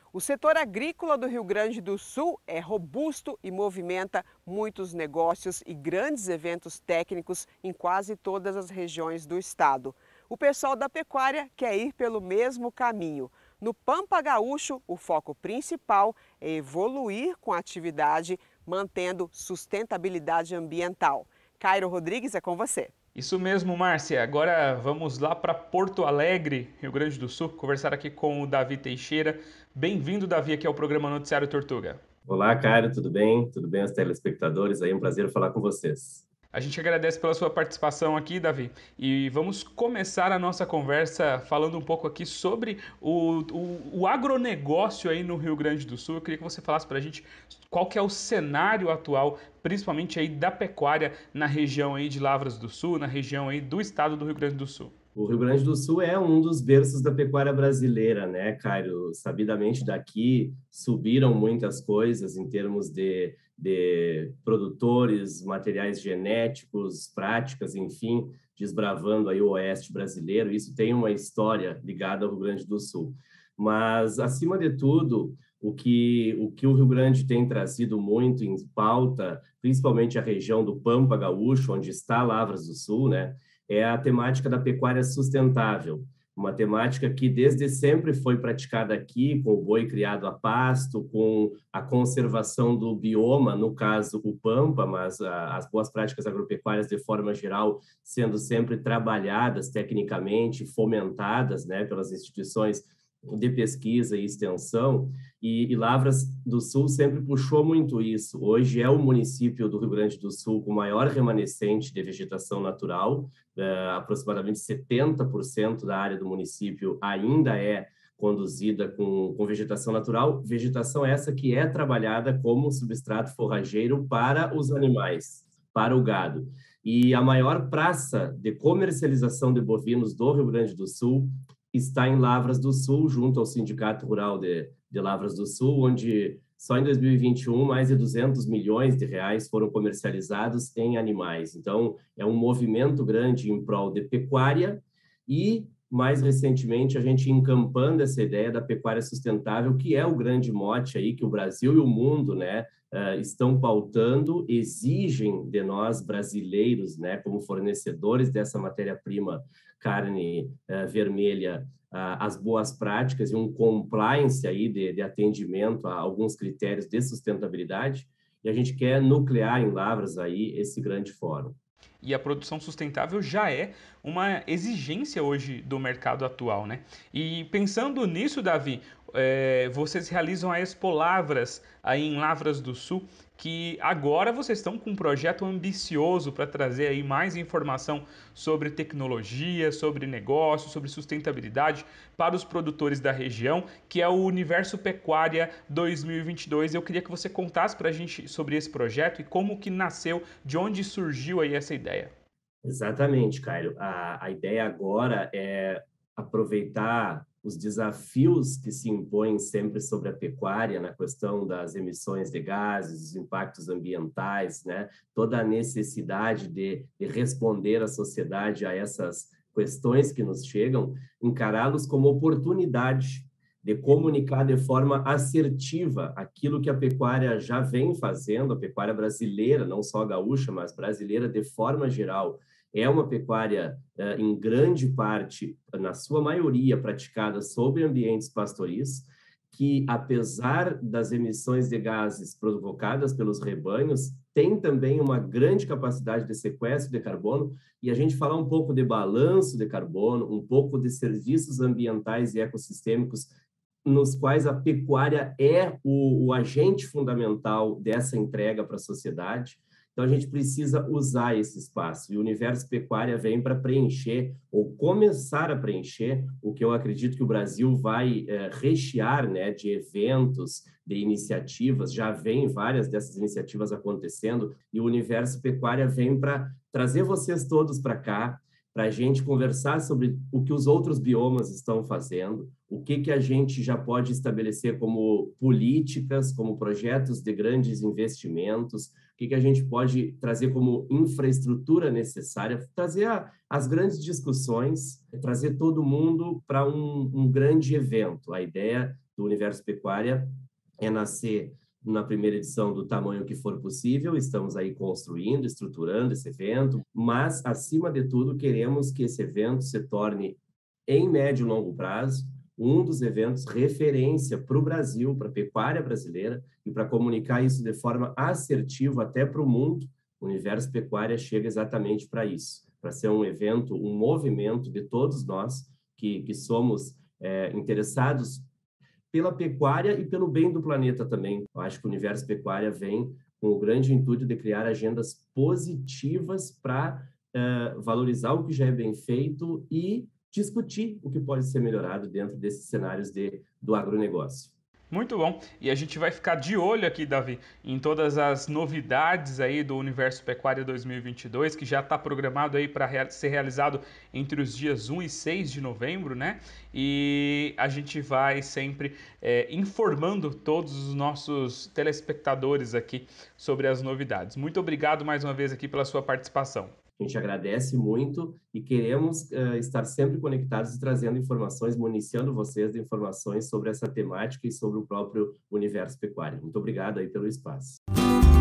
O setor agrícola do Rio Grande do Sul é robusto e movimenta muitos negócios e grandes eventos técnicos em quase todas as regiões do estado. O pessoal da pecuária quer ir pelo mesmo caminho. No Pampa Gaúcho, o foco principal é evoluir com a atividade, mantendo sustentabilidade ambiental. Cairo Rodrigues, é com você. Isso mesmo, Márcia. Agora vamos lá para Porto Alegre, Rio Grande do Sul, conversar aqui com o Davi Teixeira. Bem-vindo, Davi, aqui ao programa Noticiário Tortuga. Olá, Caio, tudo bem? Tudo bem, os telespectadores? Aí, um prazer falar com vocês. A gente agradece pela sua participação aqui, Davi, e vamos começar a nossa conversa falando um pouco aqui sobre o agronegócio aí no Rio Grande do Sul. Eu queria que você falasse para a gente qual que é o cenário atual, principalmente aí da pecuária na região aí de Lavras do Sul, na região aí do estado do Rio Grande do Sul. O Rio Grande do Sul é um dos berços da pecuária brasileira, né, Caio? Sabidamente daqui subiram muitas coisas em termos de produtores, materiais genéticos, práticas, enfim, desbravando aí o oeste brasileiro. Isso tem uma história ligada ao Rio Grande do Sul. Mas, acima de tudo, o Rio Grande tem trazido muito em pauta, principalmente a região do Pampa Gaúcho, onde está Lavras do Sul, né? É a temática da pecuária sustentável, uma temática que desde sempre foi praticada aqui, com o boi criado a pasto, com a conservação do bioma, no caso o Pampa, mas as boas práticas agropecuárias de forma geral sendo sempre trabalhadas tecnicamente, fomentadas, né, pelas instituições de pesquisa e extensão, e Lavras do Sul sempre puxou muito isso. Hoje é o município do Rio Grande do Sul com maior remanescente de vegetação natural, aproximadamente 70% da área do município ainda é conduzida com vegetação natural, vegetação essa que é trabalhada como substrato forrageiro para os animais, para o gado. E a maior praça de comercialização de bovinos do Rio Grande do Sul está em Lavras do Sul, junto ao Sindicato Rural de Lavras do Sul, onde só em 2021 mais de 200 milhões de reais foram comercializados em animais. Então, é um movimento grande em prol de pecuária e, mais recentemente, a gente encampando essa ideia da pecuária sustentável, que é o grande mote aí que o Brasil e o mundo, né, estão pautando, exigem de nós brasileiros, né, como fornecedores dessa matéria-prima carne vermelha, as boas práticas e um compliance aí de atendimento a alguns critérios de sustentabilidade, e a gente quer nuclear em Lavras aí esse grande fórum. E a produção sustentável já é uma exigência hoje do mercado atual, né? E pensando nisso, Davi, vocês realizam a Expo Lavras aí em Lavras do Sul, que agora vocês estão com um projeto ambicioso para trazer aí mais informação sobre tecnologia, sobre negócio, sobre sustentabilidade para os produtores da região, que é o Universo Pecuária 2022. Eu queria que você contasse para a gente sobre esse projeto e como que nasceu, de onde surgiu aí essa ideia. Exatamente, Caio. A ideia agora é aproveitar os desafios que se impõem sempre sobre a pecuária na questão das emissões de gases, os impactos ambientais, né? Toda a necessidade de responder a sociedade a essas questões que nos chegam, encará-los como oportunidade de comunicar de forma assertiva aquilo que a pecuária já vem fazendo, a pecuária brasileira, não só a gaúcha, mas brasileira de forma geral, é uma pecuária, em grande parte, na sua maioria, praticada sob ambientes pastoris, que, apesar das emissões de gases provocadas pelos rebanhos, tem também uma grande capacidade de sequestro de carbono, e a gente falar um pouco de balanço de carbono, um pouco de serviços ambientais e ecossistêmicos, nos quais a pecuária é o agente fundamental dessa entrega para a sociedade. Então, a gente precisa usar esse espaço. E o Universo Pecuária vem para preencher, ou começar a preencher, o que eu acredito que o Brasil vai rechear, né, de eventos, de iniciativas. Já vem várias dessas iniciativas acontecendo, e o Universo Pecuária vem para trazer vocês todos para cá, para a gente conversar sobre o que os outros biomas estão fazendo, o que a gente já pode estabelecer como políticas, como projetos de grandes investimentos, o que a gente pode trazer como infraestrutura necessária, trazer as grandes discussões, trazer todo mundo para um grande evento. A ideia do Universo Pecuária é nascer na primeira edição do tamanho que for possível. Estamos aí construindo, estruturando esse evento, mas, acima de tudo, queremos que esse evento se torne, em médio e longo prazo, um dos eventos referência para o Brasil, para a pecuária brasileira, e para comunicar isso de forma assertiva até para o mundo. O Universo Pecuária chega exatamente para isso, para ser um evento, um movimento de todos nós que somos interessados pela pecuária e pelo bem do planeta também. Eu acho que o Universo Pecuária vem com o grande intuito de criar agendas positivas para valorizar o que já é bem feito e discutir o que pode ser melhorado dentro desses cenários do agronegócio. Muito bom. E a gente vai ficar de olho aqui, Davi, em todas as novidades aí do Universo Pecuária 2022, que já está programado aí para ser realizado entre os dias 1 e 6 de novembro, né? E a gente vai sempre informando todos os nossos telespectadores aqui sobre as novidades. Muito obrigado mais uma vez aqui pela sua participação. A gente agradece muito e queremos estar sempre conectados e trazendo informações, municiando vocês de informações sobre essa temática e sobre o próprio Universo Pecuário. Muito obrigado aí pelo espaço.